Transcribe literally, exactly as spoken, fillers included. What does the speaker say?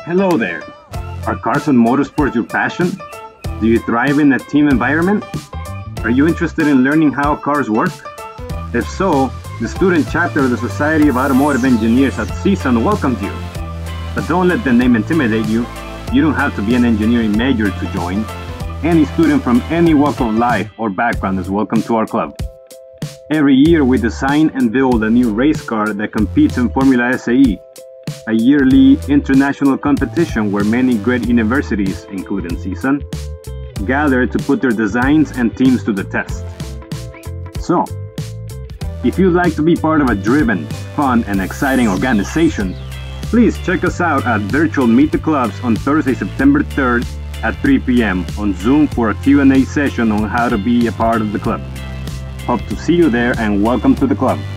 Hello there! Are cars and motorsports your passion? Do you thrive in a team environment? Are you interested in learning how cars work? If so, the student chapter of the Society of Automotive Engineers at CSUN welcomes you. But don't let the name intimidate you. You don't have to be an engineering major to join. Any student from any walk of life or background is welcome to our club. Every year we design and build a new race car that competes in Formula S A E, a yearly international competition where many great universities, including CSUN, gather to put their designs and teams to the test. So, if you'd like to be part of a driven, fun, and exciting organization, please check us out at Virtual Meet the Clubs on Thursday, September third at three p m on Zoom for a Q and A session on how to be a part of the club. Hope to see you there and welcome to the club.